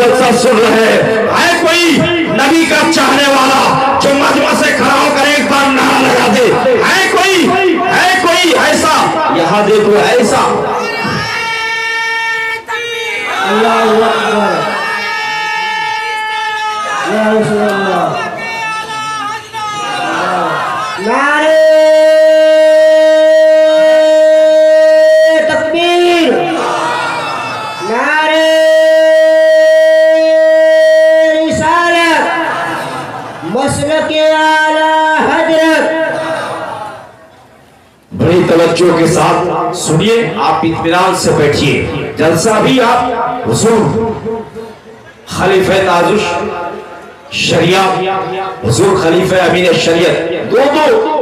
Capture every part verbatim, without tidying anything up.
जलसा सुन रहे हैं, है कोई नबी का चाहने वाला जो मजमा से खड़ा होकर एक बार नारा लगा दे? है कोई, है कोई ऐसा? यहाँ देखो ऐसा। अल्लाहु अकबर, या रसूल अल्लाह। नारे तकबीर, नारे रिसालत, मसलक आला हजरत। बड़ी तवज्जो के साथ सुनिए, आप इत्मीनान से बैठिए। जलसा भी आप हुजूर खलीफे ताजुश शरिया, हुजूर खलीफे अमीन शरीयत, दो दो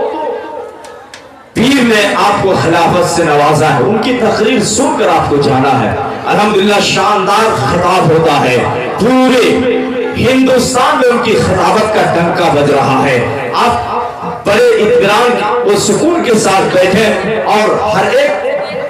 पीर ने आपको खिलाफत से नवाजा है, उनकी तकरीर सुनकर आपको जाना है। अल्हम्दुलिल्लाह शानदार खिताब होता है, पूरे हिंदुस्तान में उनकी खिताबत का डंका बज रहा है। आप बड़े इत्मीनान और सुकून के साथ बैठे और हर एक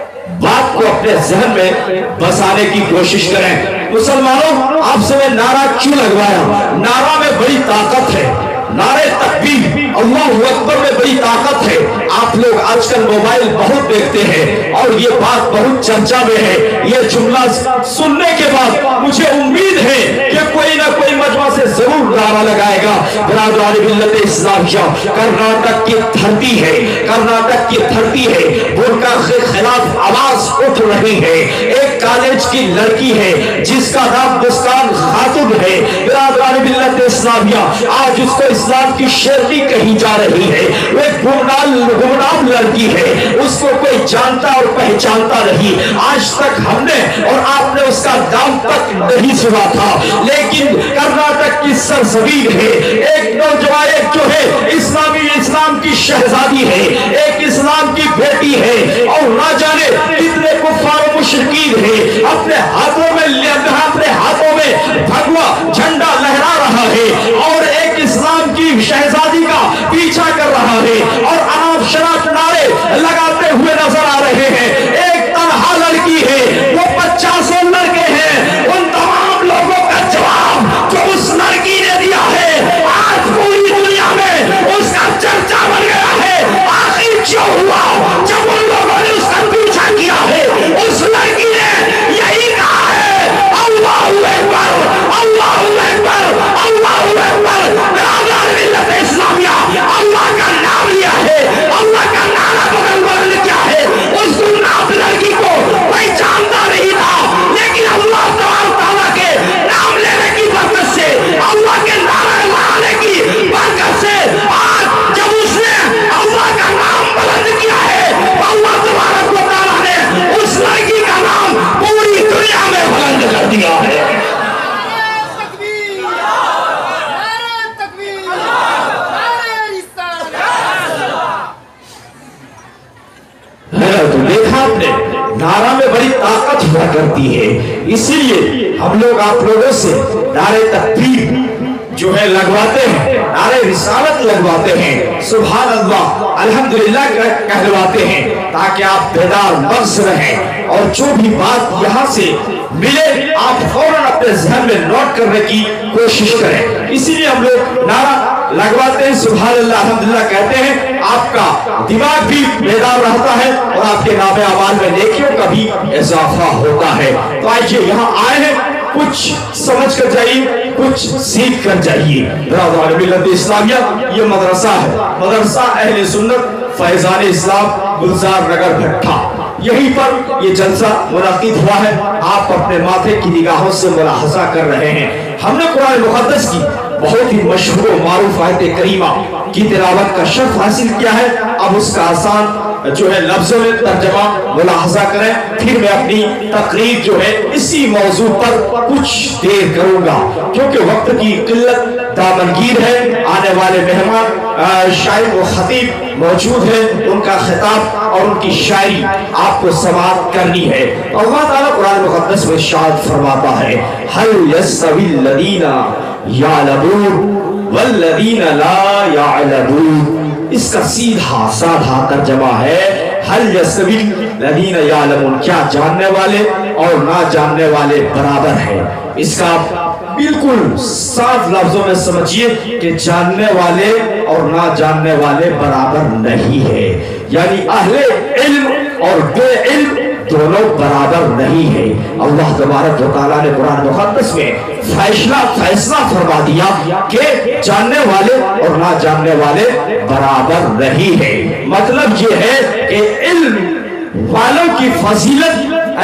बात को अपने जहन में बसाने की कोशिश करें। मुसलमानों, आपसे मैं नारा क्यों लगवाया? नारा में बड़ी ताकत है, नारे तकबीर अल्लाहु अकबर में बड़ी ताकत है। आप लोग आजकल मोबाइल बहुत देखते हैं और ये बात बहुत चर्चा में है। ये जुमला सुनने के बाद मुझे उम्मीद है कि कोई ना कोई मजमा से जरूर नारा लगाएगा। बिरादरान मिल्लत इस्लामिया, कर्नाटक की धरती है, कर्नाटक की धरती है, बुर्का के खिलाफ आवाज उठ रही है। एक कॉलेज की लड़की है जिसका नाम मुस्कान खातून है। बिरादरान मिल्लत इस्लामिया, आज उसको इस्लाम की शेरनी कही जा रही है। वो गुमनाम गुमनाम लड़की है, उसको कोई जानता और पहचानता नहीं। आज तक हमने और आपने उसका नाम तक नहीं सुना था, लेकिन कर्नाटक की सरजमीन है। एक नौजवान एक जो है इस्लामी इस्लाम की शहजादी है, एक इस्लाम की बेटी है और ना जाने कितने कुफ्फार मुशरिकीन है अपने हाथों में अपने हाथों में भगवा झंडा लहरा रहा है और एक इस्लाम की शहजादी का पीछा कर रहा है और अनाप शराब नारे लगाते हुए नजर आ रहे हैं। एक तन्हा लड़की है, वो पचासों लड़के हैं। उन तमाम लोगों का जवाब जो उस लड़की ने दिया है, आज पूरी दुनिया में उसका चर्चा बन गया है। आखिर क्यों हुआ? जब उन लोगों ने उसका पीछा किया है, उस लड़की ने यही कहा है, अल्लाहु अकबर, अल्लाहु अकबर, अल्लाहु अकबर। इस्लामिया, अल्लाह का नाम लिया है, अल्लाह का नारा बगल बगल क्या है। उस गुमनाम लड़की को कोई जानता नहीं था, लेकिन अल्लाह तआला के नाम लेने की बरकत से, अल्लाह के नारा लगाने की बरकत से आज जब उसने अल्लाह का नाम बुलंद किया है, अल्लाह तआला ने उस लड़की का नाम पूरी दुनिया में बुलंद कर दिया है। तो देखा आपने, नारा में बड़ी ताकत हुआ करती है। इसीलिए हम लोग आप लोगों से नारे तकबीर जो है लगवाते हैं, नारे रिसालत लगवाते हैं, सुभान अल्लाह अल्हम्दुलिल्लाह कहलवाते हैं, ताकि आप बेदार मगज रहें और जो भी बात यहाँ से मिले आप फौरन अपने जहन में नोट करने की कोशिश करें। इसीलिए हम लोग नारा लगवाते हैं, सुभान अल्लाह अल्हम्दुलिल्लाह कहते हैं। आपका दिमाग भी बेदार रहता है और आपके नामे अमाल में नेकियों का भी इजाफा होता है। तो आइए यहाँ आए हैं, कुछ समझ कर जाइए, कुछ सीख कर जाइए। बिरादरान मिल्लत इस्लामिया, ये मदरसा है, मदरसा अहले सुन्नत फैजान इस्लाम गुलजार नगर भट्टा, यहीं पर ये जलसा मुनाकिद हुआ है। आप अपने माथे की निगाहों से मुलाहजा कर रहे हैं। हमने कुरान मुक़द्दस की बहुत ही मशहूर मारूफ आयत करीमा की तिलावत का शर्फ हासिल किया है। अब उसका आसान जो है लफ्जों में तर्जमा मुलाहजा करें, फिर मैं अपनी तकरीर जो है इसी मौजू पर कुछ देर करूंगा, क्योंकि वक्त की किल्लत दामनगीर है। आने वाले मेहमान शायर व खतीब मौजूद है, उनका खिताब और उनकी शायरी आपको समाअत करनी है। अल्लाह ताला कुरान मुक़द्दस में इरशाद फरमाता है, हल यस्तविल लदीना यालमून वल्लदीना ला यालमून। इसका सीधा साधा तर्जमा है, हल यस्तविल लदीना यालमून, क्या जानने वाले और ना जानने वाले बराबर है। اس کا بالکل صاف لفظوں میں سمجھیے کہ جاننے والے اور نہ جاننے والے برابر نہیں ہے، یعنی اہل علم اور بے علم دونوں برابر نہیں ہے۔ اللہ تبارک و تعالیٰ نے قرآن مقدس میں فیصلہ فیصلہ فرما دیا کہ جاننے والے اور نہ جاننے والے برابر نہیں ہے۔ مطلب یہ ہے کہ علم والوں کی فضیلت ہے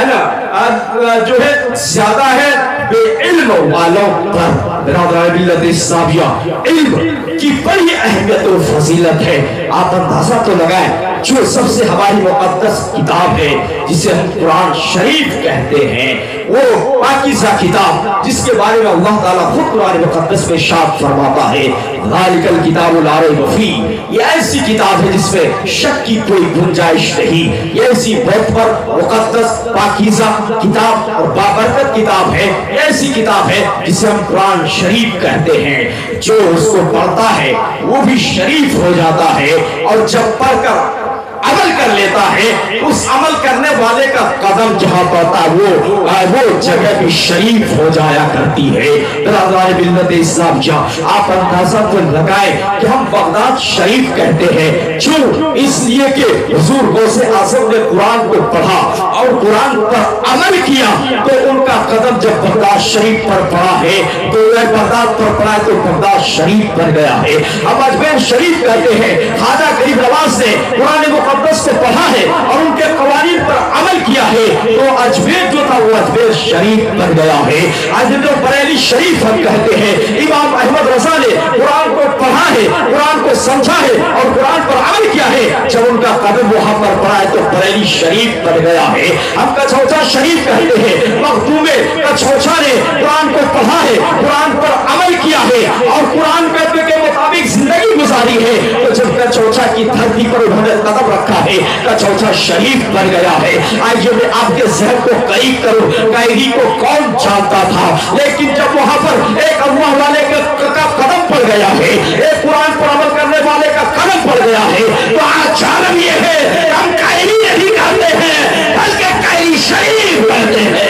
نا جو ہے زیادہ ہے بے علم والوں پر۔ برادران ملت اسلامیہ، علم کی بڑی اہمیت و فضیلت ہے۔ آپ اندازہ تو لگائیں، جو سب سے ہماری مقدس کتاب ہے جسے ہم قرآن شریف کہتے ہیں، وہ پاکیزہ کتاب جس کے بارے میں اللہ تعالیٰ خود قرآن مقدس میں ارشاد فرماتا ہے ذالک الکتاب لا ریب فیہ، یہ ایسی کتاب ہے جس میں شک کی کوئی گنجائش نہیں، یہ ایسی بہت پر مقدس پاکیزہ کتاب اور بابرکت کتاب ہے، ایسی کتاب ہے جسے ہم قرآن شریف کہتے ہیں۔ جو اس کو پڑھتا ہے وہ بھی شریف ہو جاتا ہے، اور جب پڑھ کر عمل کر لیتا ہے اس عمل کرنے والے کا قدم جہاں پڑتا ہے وہ وہ جگہ بھی شریف ہو جایا کرتی ہے۔ برادران ملت اسلام جا آپ اندازہ تو لگائے کہ ہم بغداد شریف کہتے ہیں، کیوں؟ اس لیے کہ حضور غوث اعظم نے قرآن کو پڑھا اور قرآن پر عمل کیا تو ان کا قدم جب بغداد شریف پر پڑا ہے تو وہ بغداد پر پڑا ہے تو بغداد شریف بن گیا ہے۔ ہم اجمیر شریف کہتے ہیں، خواجہ غریب نواز نے قرآن مقدس کو پڑھا ہے اور ان کے قوانین پر عمل کیا ہے تو اجمیر جو تھا وہ اجمیر شریف بن گیا ہے۔ اجمیر بریلی شریف ہم کہتے ہیں، امام احمد رضا نے قرآن کو پڑھا ہے، قرآن کو سمجھا ہے اور قرآن پر عمل کیا ہے، جب ان کا قدم وہاں پر پڑا ہے تو بریلی شریف بن گیا ہے۔ ہم کچھوچا شریف کہتے ہیں، مخدوم کچھوچا نے قرآن کو پڑھا ہے، قرآن پر عمل کیا ہے اور قرآن کے مطابق زندگی گزاری ہے تو جب کچھوچا کی دھرتی پر انہوں نے قدم رکھا ہے کچھوچا شریف بن گیا ہے۔ آئیے میں آپ کے ذہن کو قریب کروں، کائری کو کون جانتا تھا، لیکن جب وہاں پر ایک اللہ والے کا قدم پڑ گیا ہے، ایک قرآن پر عمل کرنے والے کا قدم پڑ گیا ہے تو آج عالم یہ ہے ہم کائری نہیں کہتے ہیں بلکہ کائری شریف کہتے ہیں۔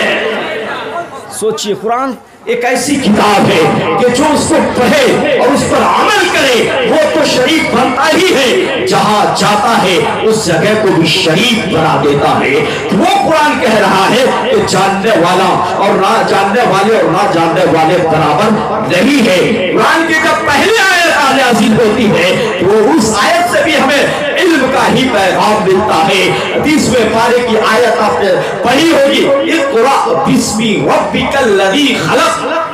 سوچئے قرآن ایک ایسی کتاب ہے کہ جو اس کو پڑھے اور اس پر عمل کرے وہ تو شریف بنتا ہی ہے، جہاں جاتا ہے اس جگہ کو بھی شریف بنا دیتا ہے۔ وہ قرآن کہہ رہا ہے کہ جاننے والا اور نہ جاننے والے اور نہ جاننے والے برابر نہیں ہے۔ قرآن کی جب پہلی آیت نازل ہوتی ہے تو اس آیت سے بھی ہمیں علم کا ہی پیغام ملتا ہے۔ تیسویں پارے کی آیت آپ نے پڑھی ہوگی، اقرأ بسم ربک الذی خلق۔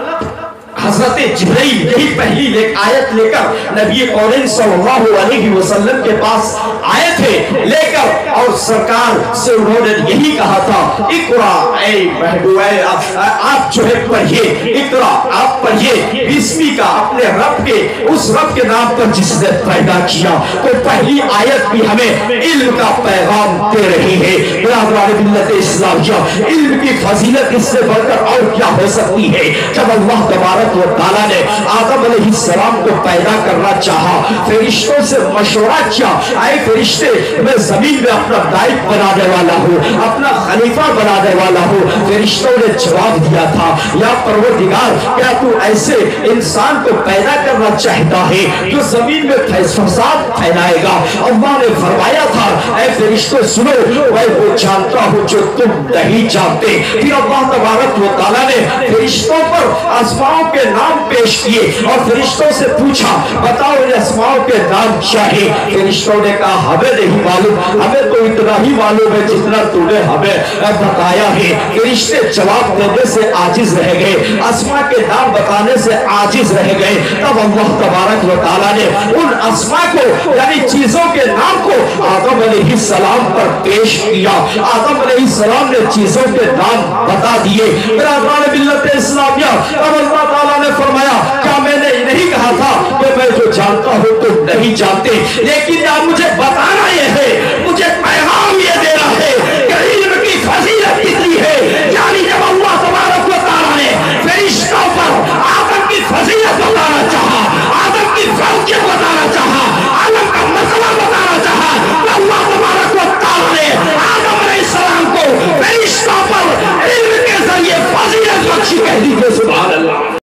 حضرت جبرائیل یہی پہلی ایک آیت لے کر نبی کریم صلی اللہ علیہ وسلم کے پاس آئے تھے لے کر اور سرکار سے انہوں نے یہی کہا تھا اقرا، اے محبوب آپ جو ہے پڑھیے، اقرا آپ پڑھیے بسمی کا، اپنے رب کے اس رب کے نام پر جس نے پیدا کیا۔ تو پہلی آیت بھی ہمیں علم کا پیغام دے رہی ہے۔ برادران ملت اسلامیہ، علم کی فضیلت اس سے بڑھ کر اور کیا ہو سکتی ہے؟ جب اللہ تبارک و تعالیٰ نے آدم علیہ السلام کو پیدا کرنا چاہا، فرشتوں سے مشورہ کیا، اے فرشتے میں زمین میں اپنا دائق بنانے والا ہوں، اپنا خلیفہ بنانے والا ہوں۔ فرشتوں نے جواب دیا تھا یا پروردگار کیا تو ایسے انسان کو پیدا کرنا چاہتا ہے جو زمین میں فساد پھیلائے گا؟ اللہ نے فرمایا تھا اے فرشتوں سنو، میں وہ جانتا ہوں جو تم نہیں جانتے۔ پھر اللہ تبارک و تعالیٰ نے فرشتوں پر آسماؤں کے نام پیش کیے اور فرشتوں سے پوچھا بتاؤ ان اسماؤں کے نام کیا ہے؟ فرشتوں نے کہا ہمیں نہیں معلوم، ہمیں تو اتنا ہی معلوم ہے جتنا تو نے ہمیں بتایا ہے۔ فرشتے جواب دینے سے عاجز رہ گئے، اسماء کے نام بتانے سے عاجز رہ گئے۔ تب اللہ تبارک و تعالیٰ نے ان اسماء کو یعنی چیزوں کے نام کو آدم علیہ السلام پر پیش کیا۔ آدم علیہ السلام نے چیزوں کے نام بتا دیے۔ برادران ملت اسلامیہ، تب اللہ تعالیٰ نے فرمایا کیا میں نے نہیں کہا تھا کہ میں جو جانتا ہوں تم نہیں جانتے؟ لیکن